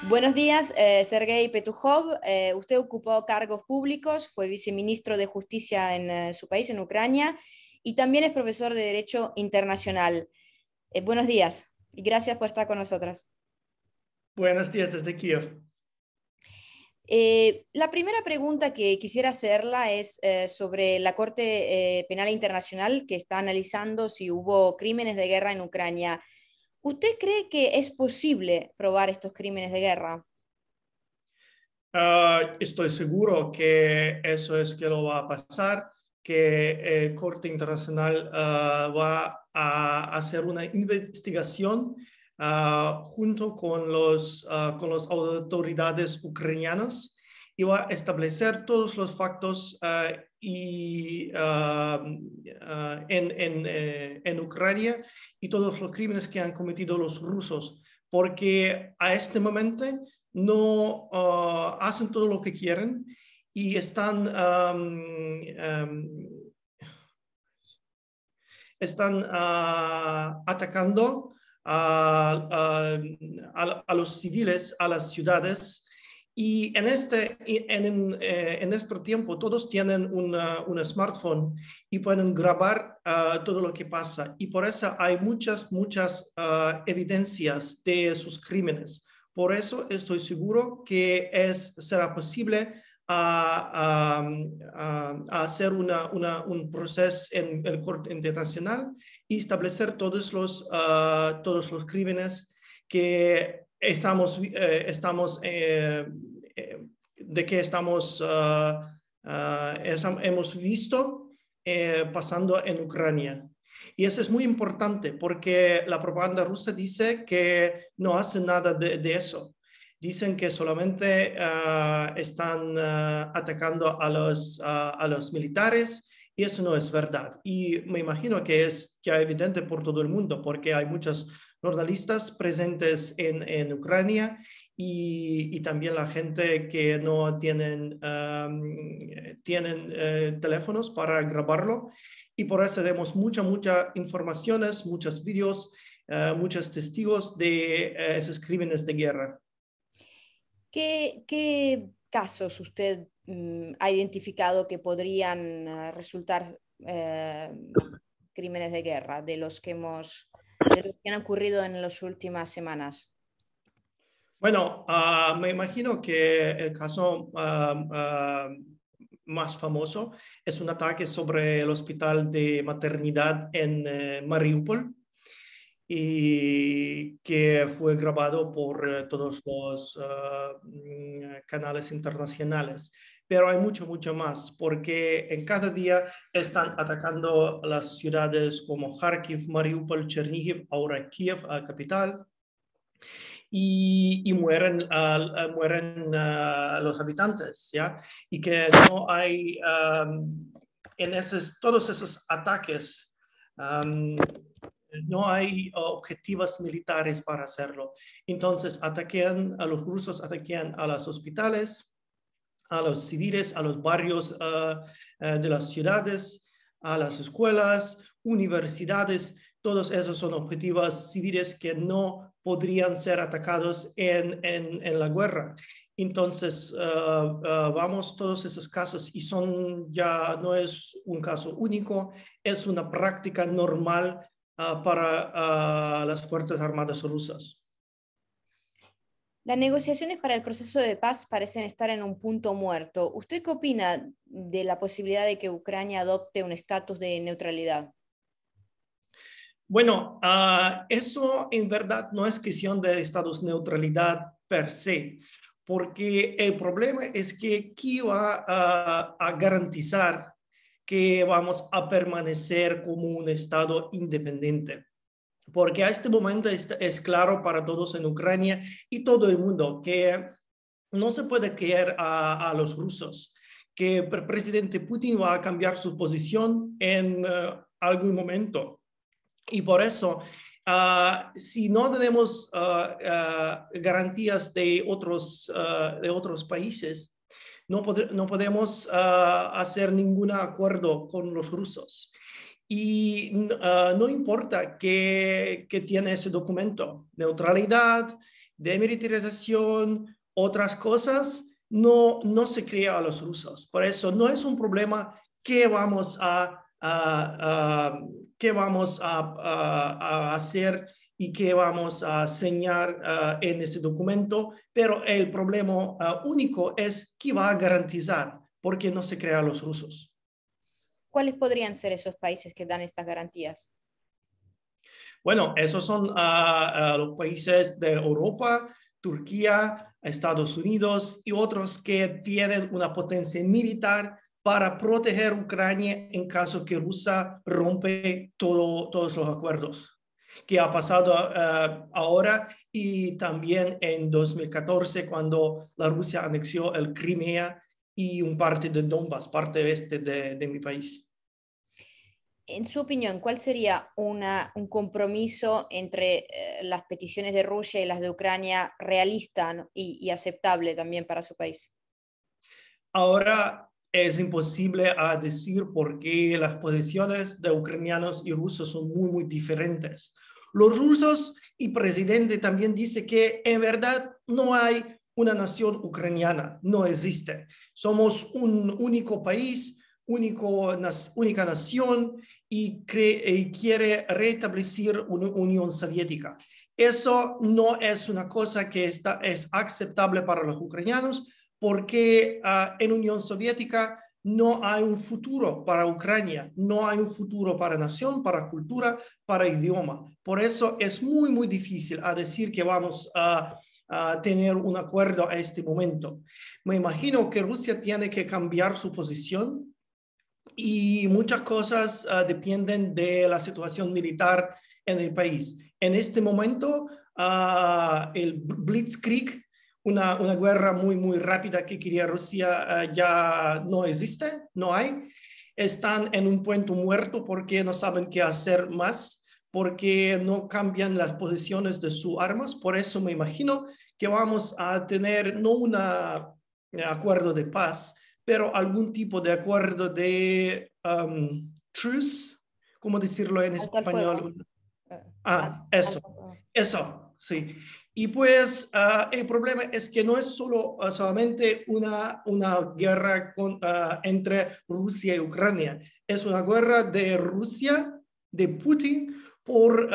Buenos días, Sergei Petujov. Usted ocupó cargos públicos, fue viceministro de Justicia en su país, en Ucrania, y también es profesor de Derecho Internacional. Buenos días y gracias por estar con nosotros. Buenos días desde Kiev. La primera pregunta que quisiera hacerla es sobre la Corte Penal Internacional que está analizando si hubo crímenes de guerra en Ucrania. ¿Usted cree que es posible probar estos crímenes de guerra? Estoy seguro que eso es que lo va a pasar, que el Corte Internacional va a hacer una investigación junto con las autoridades ucranianas y va a establecer todos los factos en Ucrania y todos los crímenes que han cometido los rusos, porque a este momento no hacen todo lo que quieren y están atacando a los civiles, a las ciudades. Y en este tiempo todos tienen un smartphone y pueden grabar todo lo que pasa. Y por eso hay muchas evidencias de sus crímenes. Por eso estoy seguro que será posible hacer un proceso en el Corte Internacional y establecer todos los crímenes que hemos visto pasando en Ucrania. Y eso es muy importante porque la propaganda rusa dice que no hace nada de eso. Dicen que solamente están atacando a los militares y eso no es verdad. Y me imagino que es ya evidente por todo el mundo porque hay muchos jornalistas presentes en Ucrania y también la gente que no tienen teléfonos para grabarlo. Y por eso tenemos muchas informaciones, muchos vídeos, muchos testigos de esos crímenes de guerra. ¿Qué casos usted ha identificado que podrían resultar crímenes de guerra de los que han ocurrido en las últimas semanas? Bueno, me imagino que el caso más famoso es un ataque sobre el hospital de maternidad en Mariupol y que fue grabado por todos los canales internacionales. Pero hay mucho más, porque en cada día están atacando las ciudades como Kharkiv, Mariupol, Chernihiv, ahora Kiev, capital. Y mueren los habitantes, ¿ya? Y que no hay, todos esos ataques, no hay objetivos militares para hacerlo. Entonces, los rusos ataquean a los hospitales, a los civiles, a los barrios de las ciudades, a las escuelas, universidades. Todos esos son objetivos civiles que no podrían ser atacados en la guerra. Entonces, vamos todos esos casos y ya no es un caso único, es una práctica normal para las Fuerzas Armadas rusas. Las negociaciones para el proceso de paz parecen estar en un punto muerto. ¿Usted qué opina de la posibilidad de que Ucrania adopte un estatus de neutralidad? Bueno, eso en verdad no es cuestión de estatus de neutralidad per se, porque el problema es que ¿quién va a garantizar que vamos a permanecer como un estado independiente? Porque a este momento es claro para todos en Ucrania y todo el mundo que no se puede creer a los rusos que el presidente Putin va a cambiar su posición en algún momento. Y por eso, si no tenemos garantías de otros países, no podemos hacer ningún acuerdo con los rusos. Y no importa qué tiene ese documento, neutralidad, demilitarización, otras cosas, no se crea a los rusos. Por eso no es un problema que vamos a hacer y que vamos a enseñar en ese documento, pero el problema único es que va a garantizar porque no se crea a los rusos. ¿Cuáles podrían ser esos países que dan estas garantías? Bueno, esos son los países de Europa, Turquía, Estados Unidos y otros que tienen una potencia militar para proteger Ucrania en caso que Rusia rompe todos los acuerdos que ha pasado ahora y también en 2014 cuando la Rusia anexió el Crimea y un parte de Donbass, parte este de mi país. En su opinión, ¿cuál sería un compromiso entre las peticiones de Rusia y las de Ucrania realista, ¿no? y aceptable también para su país? Ahora es imposible decir porque las posiciones de ucranianos y rusos son muy diferentes. Los rusos y presidente también dice que en verdad no hay una nación ucraniana, no existe. Somos un único país, única nación y quiere restablecer una Unión Soviética. Eso no es una cosa que es aceptable para los ucranianos porque en Unión Soviética no hay un futuro para Ucrania, no hay un futuro para nación, para cultura, para idioma. Por eso es muy difícil decir que vamos a tener un acuerdo a este momento. Me imagino que Rusia tiene que cambiar su posición y muchas cosas dependen de la situación militar en el país. En este momento, el Blitzkrieg, una guerra muy rápida que quería Rusia, ya no existe, no hay. Están en un punto muerto porque no saben qué hacer más, porque no cambian las posiciones de sus armas. Por eso me imagino que vamos a tener no un acuerdo de paz, pero algún tipo de acuerdo de truce, ¿cómo decirlo en Alto al fuego. español? Eso, Alto fuego. eso, sí. Y pues el problema es que no es solamente una guerra entre Rusia y Ucrania, es una guerra de Rusia, de Putin, por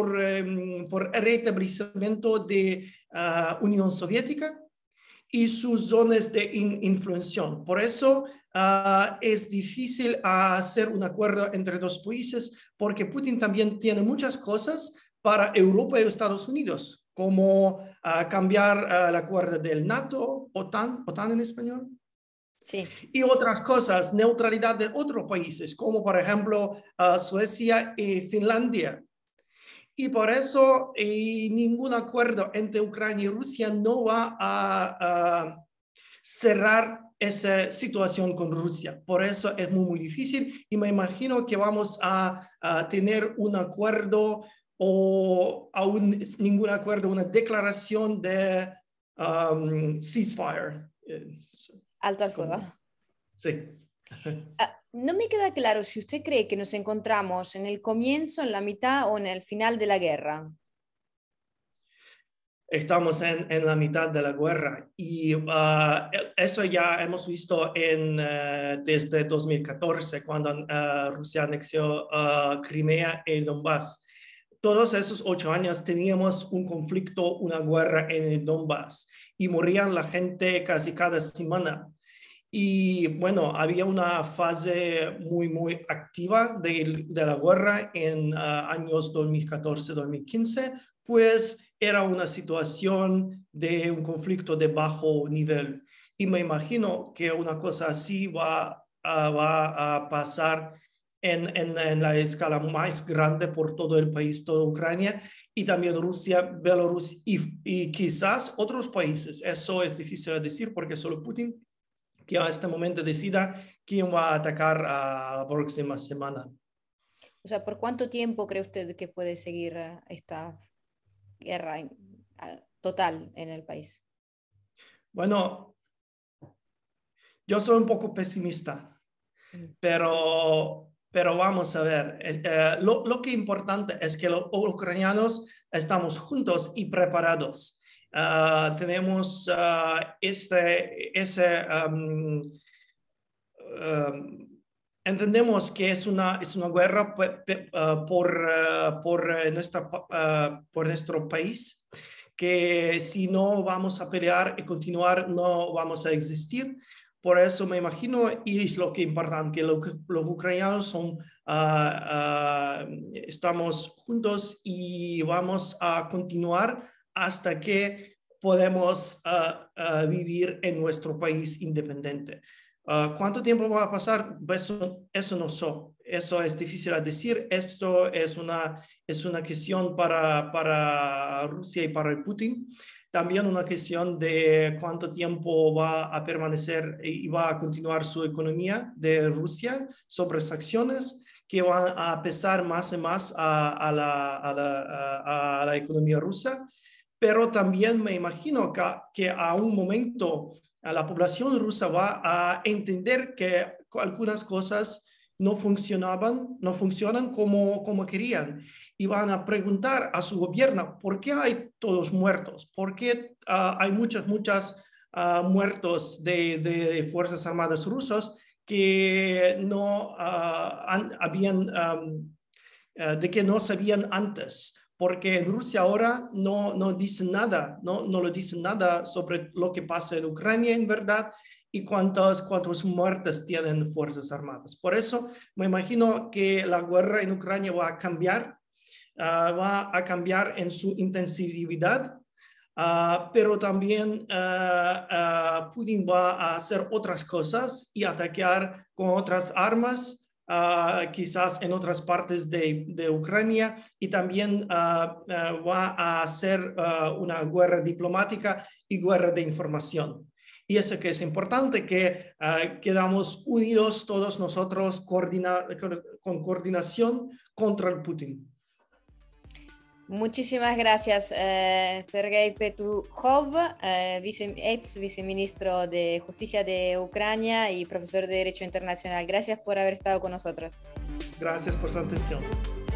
restablecimiento de Unión Soviética y sus zonas de influencia. Por eso es difícil hacer un acuerdo entre dos países, porque Putin también tiene muchas cosas para Europa y Estados Unidos, como cambiar el acuerdo del NATO, OTAN en español. Sí. Y otras cosas, neutralidad de otros países, como por ejemplo Suecia y Finlandia. Y por eso ningún acuerdo entre Ucrania y Rusia no va a cerrar esa situación con Rusia. Por eso es muy difícil y me imagino que vamos a tener un acuerdo o aún ningún acuerdo, una declaración de ceasefire. Alto al fuego. Sí. No me queda claro si usted cree que nos encontramos en el comienzo, en la mitad o en el final de la guerra. Estamos en la mitad de la guerra y eso ya hemos visto desde 2014, cuando Rusia anexió Crimea y Donbass. Todos esos 8 años teníamos un conflicto, una guerra en el Donbass y morían la gente casi cada semana. Y bueno, había una fase muy activa de la guerra en años 2014-2015, pues era una situación de un conflicto de bajo nivel. Y me imagino que una cosa así va a pasar en la escala más grande por todo el país, toda Ucrania, y también Rusia, Belarus y quizás otros países. Eso es difícil de decir porque solo Putin que a este momento decida quién va a atacar a la próxima semana. O sea, ¿por cuánto tiempo cree usted que puede seguir esta guerra total en el país? Bueno, yo soy un poco pesimista, pero vamos a ver. Lo que es importante es que los ucranianos estamos juntos y preparados. tenemos entendemos que es una guerra por nuestro país, que si no vamos a pelear y continuar, no vamos a existir. Por eso me imagino, y es lo que es importante, que los ucranianos estamos juntos y vamos a continuar hasta que podemos vivir en nuestro país independiente. ¿Cuánto tiempo va a pasar? Eso no sé. Eso es difícil de decir. Esto es una cuestión para Rusia y para Putin. También una cuestión de cuánto tiempo va a permanecer y va a continuar su economía de Rusia sobre sanciones que van a pesar más y más a la economía rusa. Pero también me imagino que a un momento la población rusa va a entender que algunas cosas no funcionan como querían, y van a preguntar a su gobierno por qué hay todos muertos, por qué hay muchos muertos de Fuerzas Armadas rusas que no de que no sabían antes. Porque en Rusia ahora no dicen nada, no lo dicen nada sobre lo que pasa en Ucrania en verdad y cuántas muertes tienen Fuerzas Armadas. Por eso me imagino que la guerra en Ucrania va a cambiar en su intensividad, pero también Putin va a hacer otras cosas y atacar con otras armas, quizás en otras partes de Ucrania, y también va a hacer una guerra diplomática y guerra de información. Y eso que es importante, que quedamos unidos todos nosotros con coordinación contra el Putin. Muchísimas gracias, Sergei Petukhov, ex viceministro de Justicia de Ucrania y profesor de Derecho Internacional. Gracias por haber estado con nosotros. Gracias por su atención.